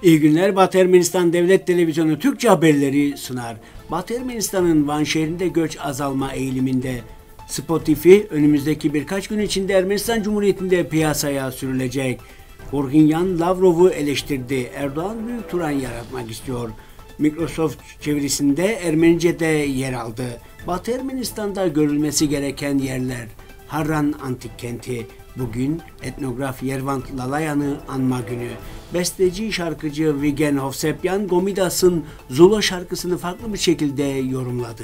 İyi günler. Batı Ermenistan Devlet Televizyonu Türkçe haberleri sunar. Batı Ermenistan'ın Van şehrinde göç azalma eğiliminde. Spotify önümüzdeki birkaç gün içinde Ermenistan Cumhuriyeti'nde piyasaya sürülecek. Hurginyan Lavrov'u eleştirdi. Erdoğan büyük Turan yaratmak istiyor. Microsoft çevirisinde Ermenice'de yer aldı. Batı Ermenistan'da görülmesi gereken yerler. Harran Antik Kenti. Bugün etnograf Yervant Lalayan'ı anma günü. Besteci şarkıcı Vigen Hovsepyan Gomidas'ın Zulo şarkısını farklı bir şekilde yorumladı.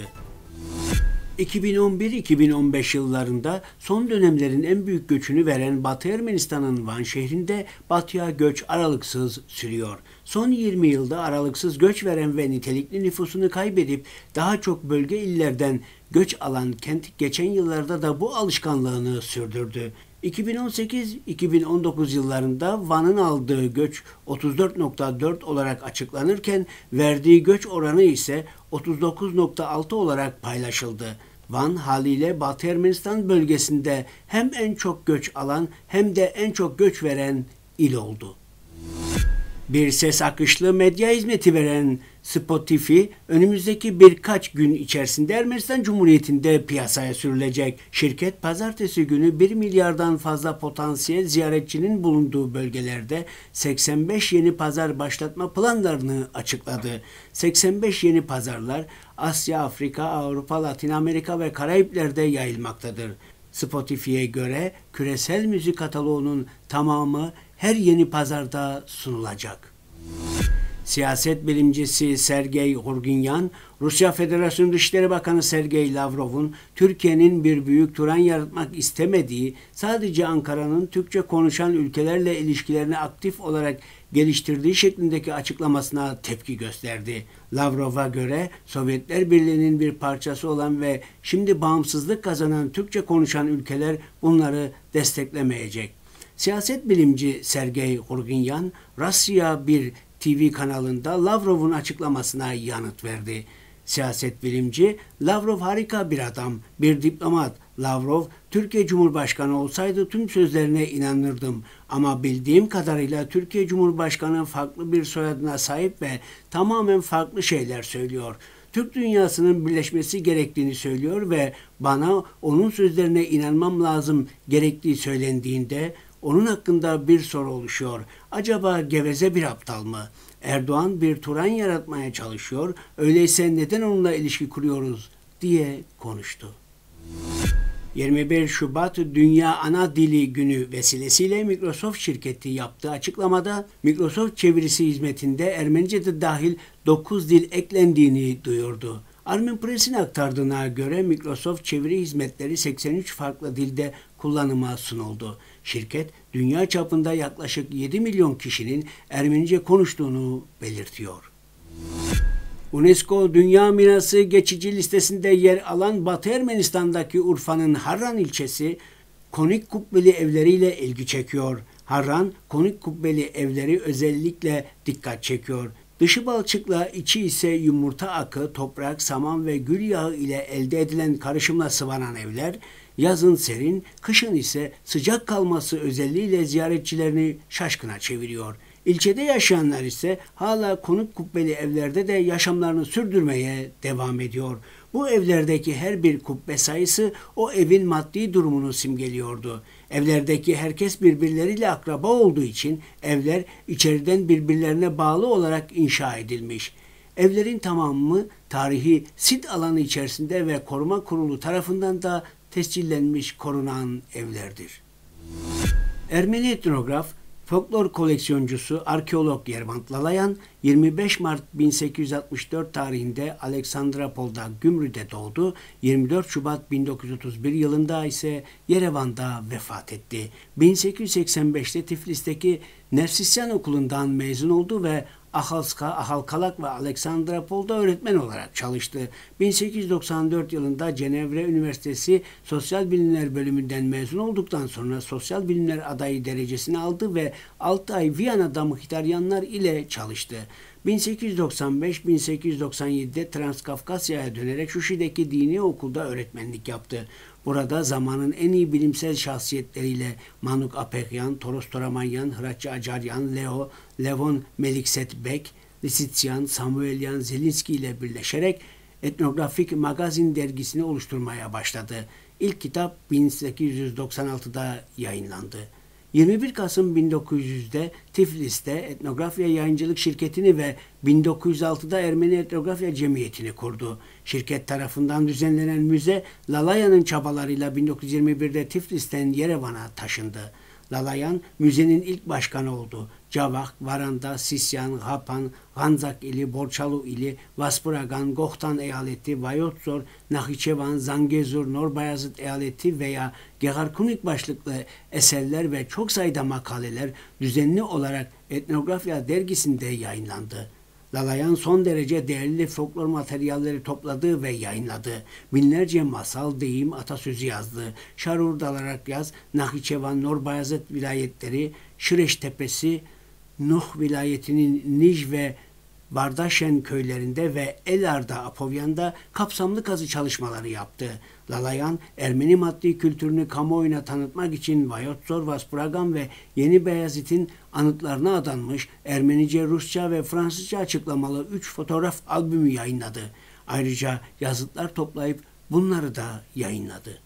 2011-2015 yıllarında son dönemlerin en büyük göçünü veren Batı Ermenistan'ın Van şehrinde batıya göç aralıksız sürüyor. Son 20 yılda aralıksız göç veren ve nitelikli nüfusunu kaybedip daha çok bölge illerden göç alan kent geçen yıllarda da bu alışkanlığını sürdürdü. 2018-2019 yıllarında Van'ın aldığı göç 34.4 olarak açıklanırken verdiği göç oranı ise 39.6 olarak paylaşıldı. Van haliyle Batı Ermenistan bölgesinde hem en çok göç alan hem de en çok göç veren il oldu. Bir ses akışlı medya hizmeti veren Spotify önümüzdeki birkaç gün içerisinde Ermenistan Cumhuriyeti'nde piyasaya sürülecek. Şirket pazartesi günü 1 milyardan fazla potansiyel ziyaretçinin bulunduğu bölgelerde 85 yeni pazar başlatma planlarını açıkladı. 85 yeni pazarlar Asya, Afrika, Avrupa, Latin Amerika ve Karayipler'de yayılmaktadır. Spotify'ye göre küresel müzik kataloğunun tamamı her yeni pazarda sunulacak. Siyaset bilimcisi Sergey Hurginyan, Rusya Federasyonu Dışişleri Bakanı Sergey Lavrov'un Türkiye'nin bir büyük Turan yaratmak istemediği, sadece Ankara'nın Türkçe konuşan ülkelerle ilişkilerini aktif olarak geliştirdiği şeklindeki açıklamasına tepki gösterdi. Lavrov'a göre Sovyetler Birliği'nin bir parçası olan ve şimdi bağımsızlık kazanan Türkçe konuşan ülkeler bunları desteklemeyecek. Siyaset bilimci Sergey Hurginyan, Rusya bir TV kanalında Lavrov'un açıklamasına yanıt verdi. Siyaset bilimci, Lavrov harika bir adam, bir diplomat. Lavrov, Türkiye Cumhurbaşkanı olsaydı tüm sözlerine inanırdım. Ama bildiğim kadarıyla Türkiye Cumhurbaşkanı farklı bir soyadına sahip ve tamamen farklı şeyler söylüyor. Türk dünyasının birleşmesi gerektiğini söylüyor ve bana onun sözlerine inanmam lazım gerektiği söylendiğinde onun hakkında bir soru oluşuyor. Acaba geveze bir aptal mı? Erdoğan bir Turan yaratmaya çalışıyor. Öyleyse neden onunla ilişki kuruyoruz diye konuştu. 21 Şubat Dünya Ana Dili Günü vesilesiyle Microsoft şirketi yaptığı açıklamada Microsoft çevirisi hizmetinde Ermenice de dahil 9 dil eklendiğini duyurdu. Armin Press'in aktardığına göre Microsoft çeviri hizmetleri 83 farklı dilde kullanıma sunuldu. Şirket, dünya çapında yaklaşık 7 milyon kişinin Ermenice konuştuğunu belirtiyor. UNESCO Dünya Mirası geçici listesinde yer alan Batı Ermenistan'daki Urfa'nın Harran ilçesi, konik kubbeli evleriyle ilgi çekiyor. Harran, konik kubbeli evleri özellikle dikkat çekiyor. Dışı balçıkla içi ise yumurta akı, toprak, saman ve gül yağı ile elde edilen karışımla sıvanan evler, yazın serin, kışın ise sıcak kalması özelliğiyle ziyaretçilerini şaşkına çeviriyor. İlçede yaşayanlar ise hala konuk kubbeli evlerde de yaşamlarını sürdürmeye devam ediyor. Bu evlerdeki her bir kubbe sayısı o evin maddi durumunu simgeliyordu. Evlerdeki herkes birbirleriyle akraba olduğu için evler içeriden birbirlerine bağlı olarak inşa edilmiş. Evlerin tamamı tarihi sit alanı içerisinde ve koruma kurulu tarafından da tescillenmiş korunan evlerdir. Ermeni etnograf, folklor koleksiyoncusu, arkeolog Yervant Lalayan, 25 Mart 1864 tarihinde Aleksandropol'da Gümrü'de doğdu. 24 Şubat 1931 yılında ise Yerevan'da vefat etti. 1885'te Tiflis'teki Nefsisyan Okulu'ndan mezun oldu ve Ahalska, Ahalkalak ve Aleksandropol'da öğretmen olarak çalıştı. 1894 yılında Cenevre Üniversitesi Sosyal Bilimler bölümünden mezun olduktan sonra Sosyal Bilimler adayı derecesini aldı ve 6 ay Viyana'da Mıhtaryanlar ile çalıştı. 1895-1897'de Transkafkasya'ya dönerek Şuşi'deki dini okulda öğretmenlik yaptı. Burada zamanın en iyi bilimsel şahsiyetleriyle Manuk Apekyan, Toros Toramanyan, Hıratçı Acaryan, Levon Meliksetbek, Lisitsyan, Samuelyan Zelinski ile birleşerek Etnografik Magazin dergisini oluşturmaya başladı. İlk kitap 1896'da yayınlandı. 21 Kasım 1900'de Tiflis'te Etnografya Yayıncılık Şirketi'ni ve 1906'da Ermeni Etnografya Cemiyeti'ni kurdu. Şirket tarafından düzenlenen müze, Lalaya'nın çabalarıyla 1921'de Tiflis'ten Yerevan'a taşındı. Lalayan, müzenin ilk başkanı oldu. Cavak, Varanda, Sisyan, Hapan, Ganzak ili, Borçalu ili, Vaspuragan, Gohtan eyaleti, Vayotzor, Nahiçevan, Zangezur, Norbayazıt eyaleti veya Gegarkunik başlıklı eserler ve çok sayıda makaleler düzenli olarak Etnografya dergisinde yayınlandı. Lalayan son derece değerli folklor materyalleri topladı ve yayınladı. Binlerce masal, deyim, atasözü yazdı. Şarur Dalarak Yaz, Nahiçevan, Norbayazıt vilayetleri, Şireş Tepesi, Nuh vilayetinin Nij ve Vardaşen köylerinde ve Elar'da, Apovyan'da kapsamlı kazı çalışmaları yaptı. Lalayan, Ermeni maddi kültürünü kamuoyuna tanıtmak için Vayotzor, Vaspuragan ve Yeni Beyazıt'ın anıtlarına adanmış Ermenice, Rusça ve Fransızca açıklamalı 3 fotoğraf albümü yayınladı. Ayrıca yazıtlar toplayıp bunları da yayınladı.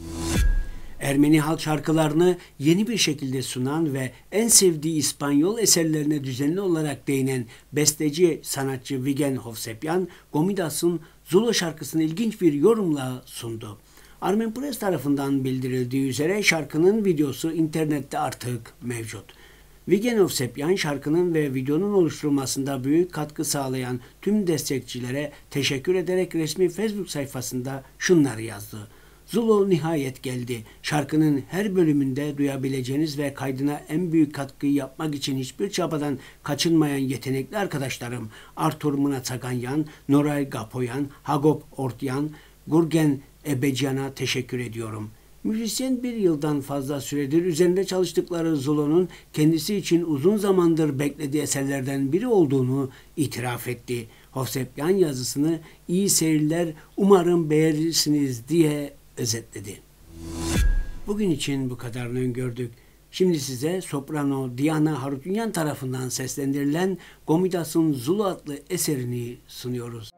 Ermeni halk şarkılarını yeni bir şekilde sunan ve en sevdiği İspanyol eserlerine düzenli olarak değinen besteci sanatçı Vigen Hovsepyan, Gomidas'ın Zulu şarkısını ilginç bir yorumla sundu. Armen Press tarafından bildirildiği üzere şarkının videosu internette artık mevcut. Vigen Hovsepyan şarkının ve videonun oluşturulmasında büyük katkı sağlayan tüm destekçilere teşekkür ederek resmi Facebook sayfasında şunları yazdı. Zulu nihayet geldi. Şarkının her bölümünde duyabileceğiniz ve kaydına en büyük katkıyı yapmak için hiçbir çabadan kaçınmayan yetenekli arkadaşlarım Artur Mınatsaganyan, Noray Gapoyan, Hagop Ortyan, Gurgen Ebecan'a teşekkür ediyorum. Müzisyen bir yıldan fazla süredir üzerinde çalıştıkları Zulu'nun kendisi için uzun zamandır beklediği eserlerden biri olduğunu itiraf etti. Hovsepyan yazısını iyi seyirler, umarım beğenirsiniz diye özetledi. Bugün için bu kadarını öngördük. Şimdi size soprano Diana Harutyunyan tarafından seslendirilen Gomidas'ın Zulu adlı eserini sunuyoruz.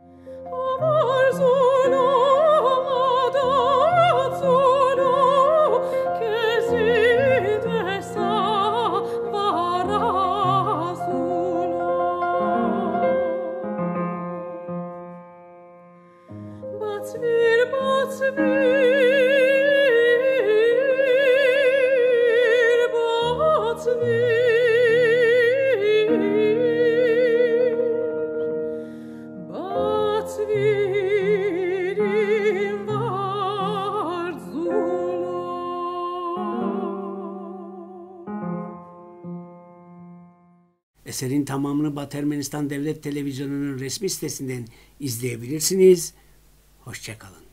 Eserin tamamını Batı Ermenistan Devlet Televizyonu'nun resmi sitesinden izleyebilirsiniz. Hoşça kalın.